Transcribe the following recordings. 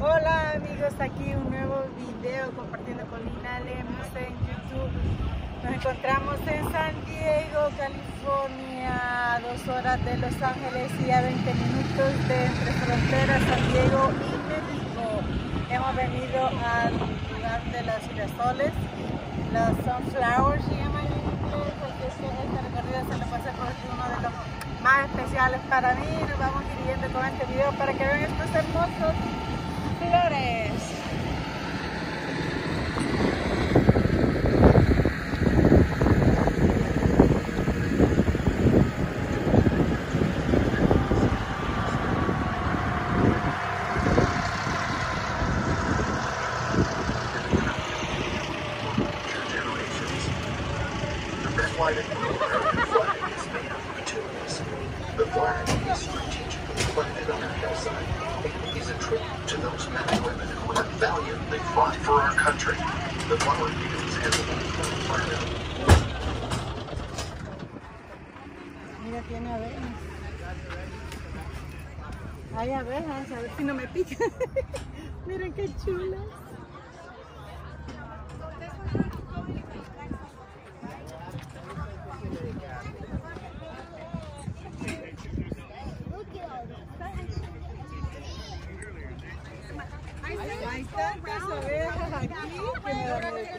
Hola amigos, aquí un nuevo video compartiendo con Lina Lemus en YouTube. Nos encontramos en San Diego, California, 2 horas de Los Ángeles y a 20 minutos de entre fronteras San Diego y México. Hemos venido al lugar de los girasoles, los sunflowers se llaman en inglés, porque esta recorrida se lo pasé por uno de los más especiales para mí. Nos vamos dirigiendo con este video para que vean estos hermosos flores. The flag is strategically planted on our hillside. It is a tribute to those men and women who have valiantly fought for our country. The flower fields has Mira, tiene abejas. Hay abejas, a ver si no me pican. Miren qué chulas. Hay tantas abejas aquí que me da miedo.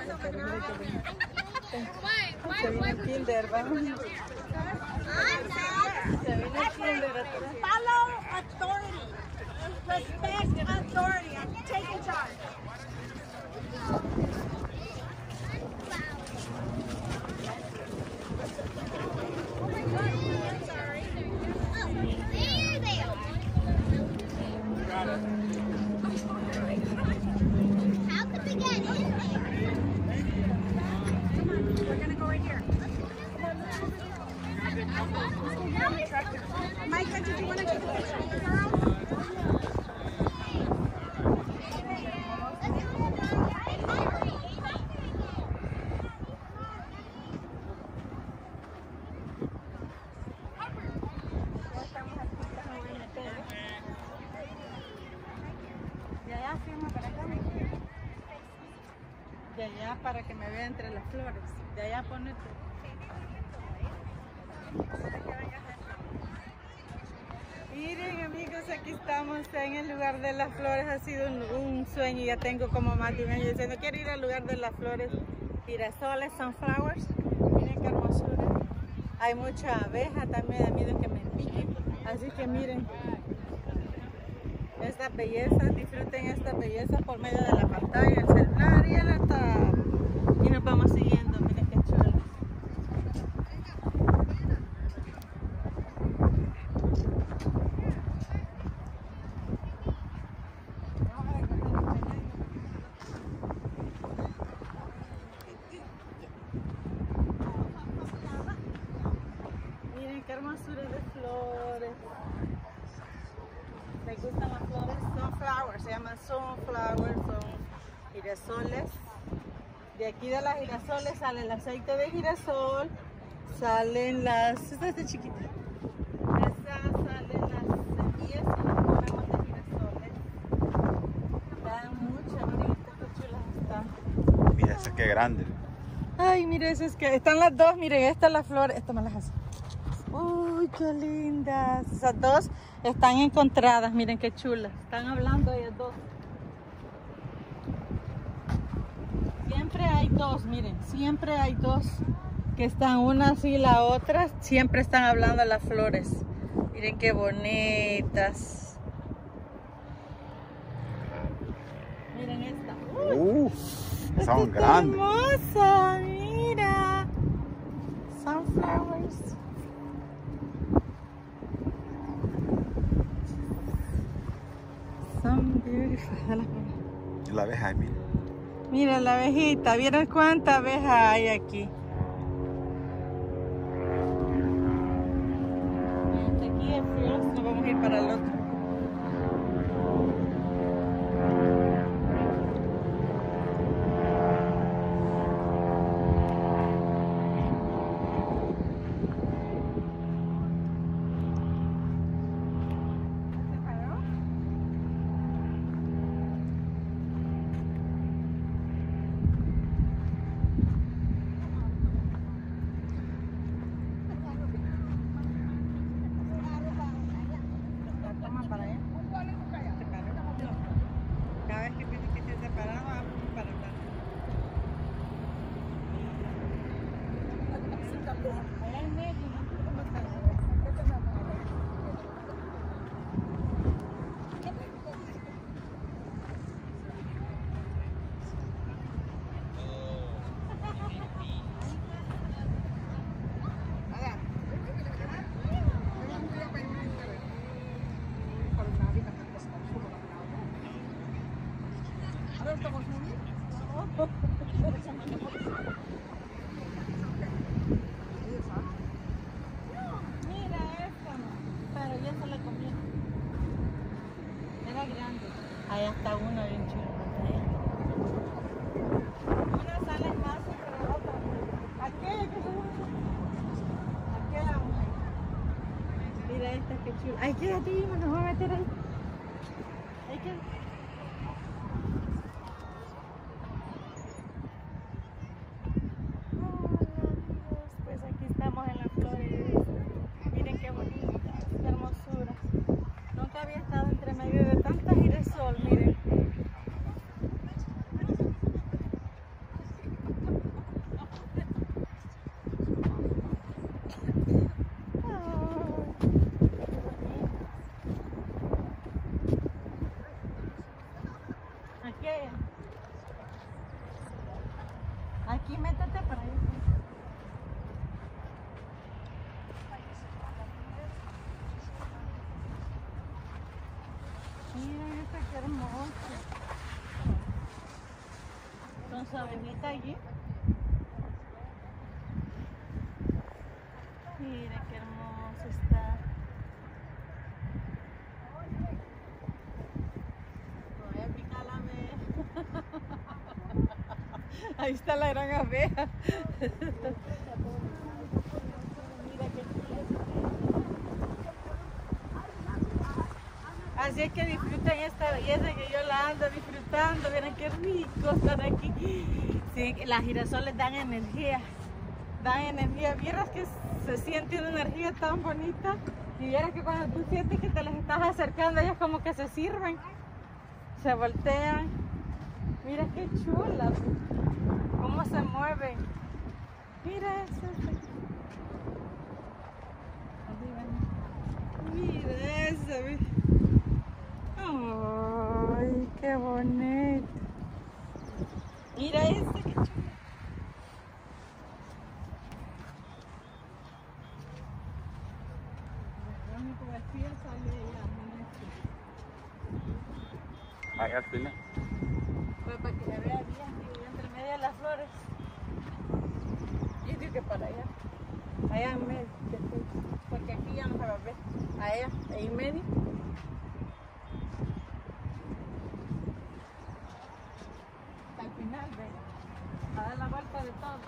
Se vino el kinder, vamos. Se vino el kinder atrás. Follow authority. Respect authority. I'm taking charge. Micah, did you want to take a picture with the girl? De allá para que me vea entre las flores. De allá ponete. Miren amigos, aquí estamos en el lugar de las flores. Ha sido un sueño, ya tengo como más de un año diciendo quiero ir al lugar de las flores. Girasoles, sunflowers. Miren qué hermosura. Hay mucha abeja, también da miedo que me piquen. Así que miren esta belleza, disfruten esta belleza por medio de la pantalla, el celular y el laptop. Y nos vamos siguiendo, miren qué chulo. Miren qué hermosura de flores. ¿Me gustan las flores? Sunflowers, se llaman sunflowers, son girasoles. De aquí de las girasoles sale el aceite de girasol, salen las, esta es de chiquita, salen las semillas y las comemos de girasoles. Dan mucho, miren qué chulas están. Mira, esa que grande. Ay, mire, esas que están las dos, miren, esta es la flor, esta me las hace. Uy, qué lindas. Esas dos están encontradas, miren qué chulas. Están hablando ellas dos. Siempre hay dos, miren, siempre hay dos que están una así y la otra. Siempre están hablando las flores. Miren qué bonitas. Miren esta. Esta Son está grandes. hermosa, mira. Sunflowers. Son beautiful. La abeja, mira. Mira la abejita, ¿vieron cuánta abeja hay aquí? Aquí es frío, nos vamos a ir para el otro. Mira esta, pero ya se la comió. Era grande. Ahí está una bien chula. Una sale más, pero otra. Aquella que se aquella mujer. Mira esta que chula. Ay, quédate, nos voy a meter ahí. Ay, quédate. Pues aquí estamos en las flores. Miren qué bonita, qué hermosura. Nunca había estado entre medio de tanta girasol, miren. Aquí métete para allá. Miren esta que hermosa. Con su abejita allí. Miren qué hermoso está. Voy a picar la abeja. Ahí está la gran abeja. Mira qué chula. Así es que disfruten esta belleza que yo la ando disfrutando. Miren qué rico estar aquí. Sí, las girasoles dan energía. Dan energía. Vieras que se siente una energía tan bonita. Y vieras que cuando tú sientes que te las estás acercando, ellas como que se sirven. Se voltean. Mira qué chulas. Cómo se mueven. Mira eso. Mira eso. Ay, qué bonito. Mira eso, qué chulo. Allá al final. Pues para que se vea bien, digo, entre medio de las flores. Yo digo que para allá. Allá en medio. Porque aquí ya no se va a ver. Allá, ahí en medio. Al final, ven. A dar la vuelta de todo.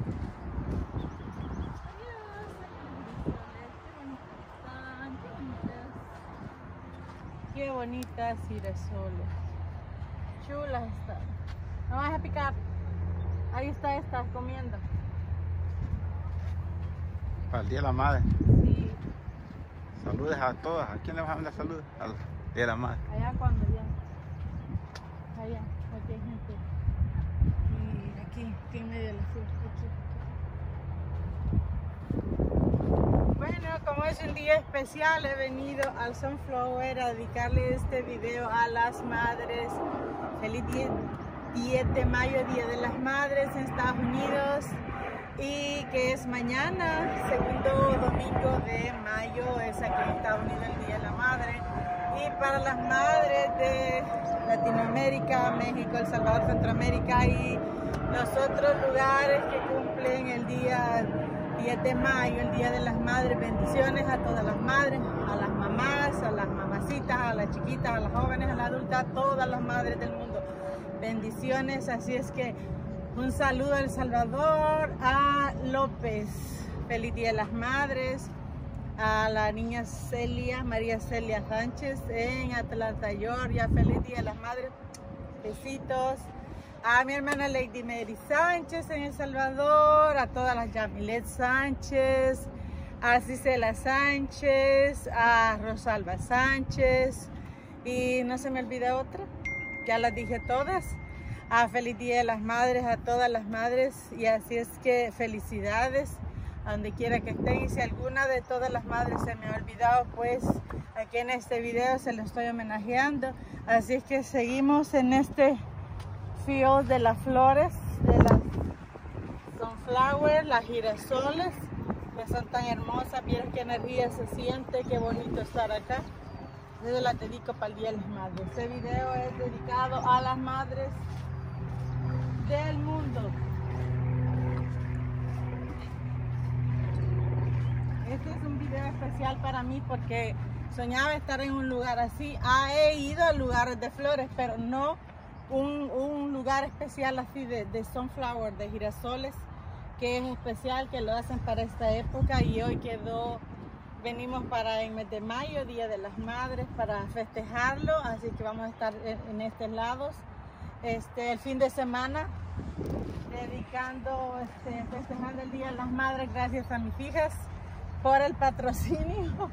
Qué bonitas girasoles. Chulas están. No vas a picar. Ahí está esta comiendo. Para el Día de la Madre. Sí. Saludes a todas. ¿A quién le vas a mandar saludos? Al Día de la Madre. Allá cuando ya. Allá, aquí hay gente. Y aquí en medio de la flor. Bueno, como es un día especial, he venido al Sunflower a dedicarle este video a las madres. Feliz 10 de mayo, Día de las Madres en Estados Unidos. Y que es mañana, segundo domingo de mayo, es aquí en Estados Unidos el Día de la Madre. Y para las madres de Latinoamérica, México, El Salvador, Centroamérica y los otros lugares que cumplen el día 10 de mayo, el Día de las Madres, bendiciones a todas las madres, a las mamás, a las mamacitas, a las chiquitas, a las jóvenes, a las adultas, a todas las madres del mundo. Bendiciones, así es que un saludo a El Salvador, a López, feliz Día de las Madres, a la niña Celia, María Celia Sánchez en Atlanta, Georgia, feliz Día de las Madres, besitos. A mi hermana Lady Mary Sánchez en El Salvador, a todas las Yamilet Sánchez, a Cisela Sánchez, a Rosalba Sánchez y no se me olvida otra, ya las dije todas. A feliz Día de las Madres a todas las madres y así es que felicidades a donde quiera que estén y si alguna de todas las madres se me ha olvidado pues aquí en este video se lo estoy homenajeando, así es que seguimos en este field de las flores, de las sunflower, las girasoles que son tan hermosas, vieron qué energía se siente, qué bonito estar acá. Yo la dedico para el Día de las Madres. Este video es dedicado a las madres del mundo. Este es un video especial para mí porque soñaba estar en un lugar así. He ido a lugares de flores, pero no un lugar especial así de sunflower, de girasoles, que es especial, que lo hacen para esta época. Y hoy venimos para el mes de mayo, Día de las Madres, para festejarlo, así que vamos a estar en estos lados el fin de semana, festejando el Día de las Madres, gracias a mis hijas por el patrocinio,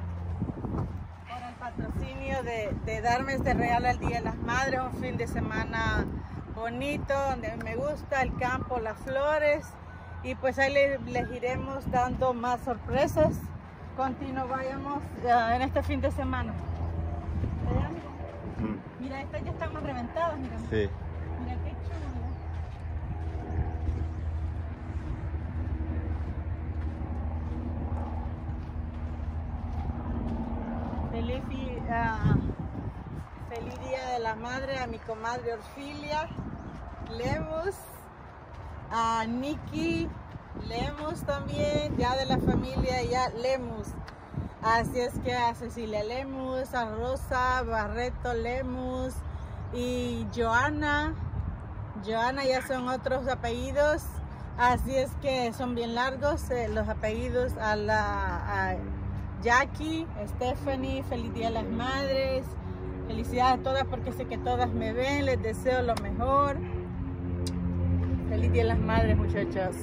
de darme este regalo al Día de las Madres, un fin de semana bonito, donde me gusta el campo, las flores, y pues ahí les iremos dando más sorpresas. Vayamos en este fin de semana. Mira, estas ya están más reventadas, mira. Sí. Mira qué chulo. Feliz Día de la Madre a mi comadre Orfilia Lemus, a Nikki Lemus también, ya de la familia ya Lemus. Así es que a Cecilia Lemus, a Rosa Barreto Lemus y Joana ya son otros apellidos, así es que son bien largos los apellidos. A Jackie, Stephanie, feliz Día de las Madres, felicidades a todas porque sé que todas me ven, les deseo lo mejor. Feliz Día de las Madres, muchachos.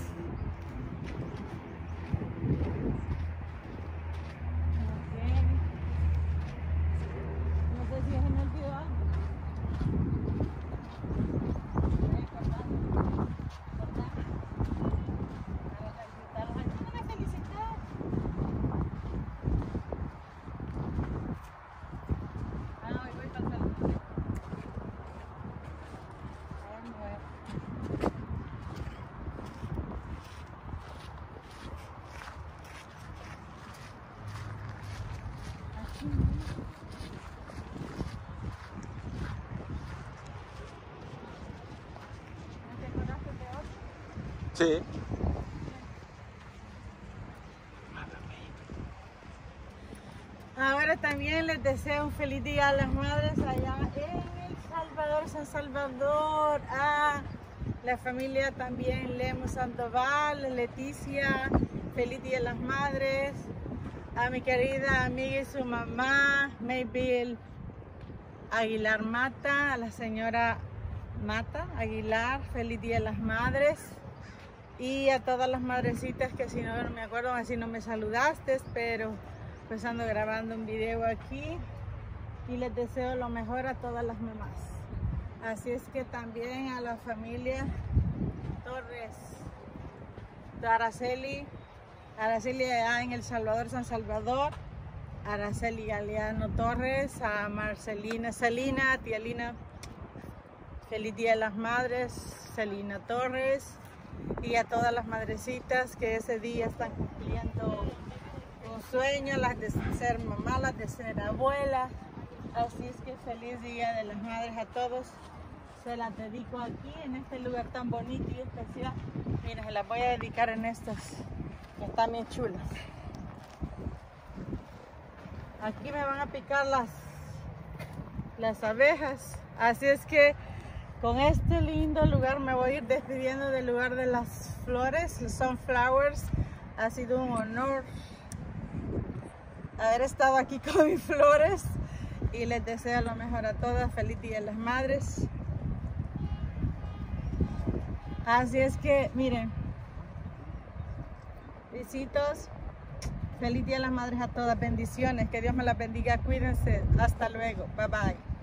Sí. Ahora también les deseo un feliz Día a las Madres allá en El Salvador, San Salvador, a la familia también Lemus Sandoval, Leticia, feliz Día a las Madres, a mi querida amiga y su mamá, Maybel Aguilar Mata, a la señora Mata Aguilar, feliz Día a las Madres. Y a todas las madrecitas que si no me acuerdo, así no me saludaste, pero pues ando grabando un video aquí y les deseo lo mejor a todas las mamás. Así es que también a la familia Torres, de Araceli allá en El Salvador, San Salvador, Araceli Galeano Torres, a Marcelina, Celina, tía Lina, feliz Día de las Madres, Celina Torres. Y a todas las madrecitas que ese día están cumpliendo un sueño, las de ser mamá, las de ser abuela. Así es que feliz Día de las Madres a todos. Se las dedico aquí, en este lugar tan bonito y especial. Mira, se las voy a dedicar en estas, que están bien chulas. Aquí me van a picar las abejas. Así es que con este lindo lugar me voy a ir despidiendo del lugar de las flores, sunflowers. Ha sido un honor haber estado aquí con mis flores y les deseo lo mejor a todas. Feliz Día de las Madres. Así es que miren, besitos, feliz Día de las Madres a todas, bendiciones, que Dios me las bendiga, cuídense, hasta luego, bye bye.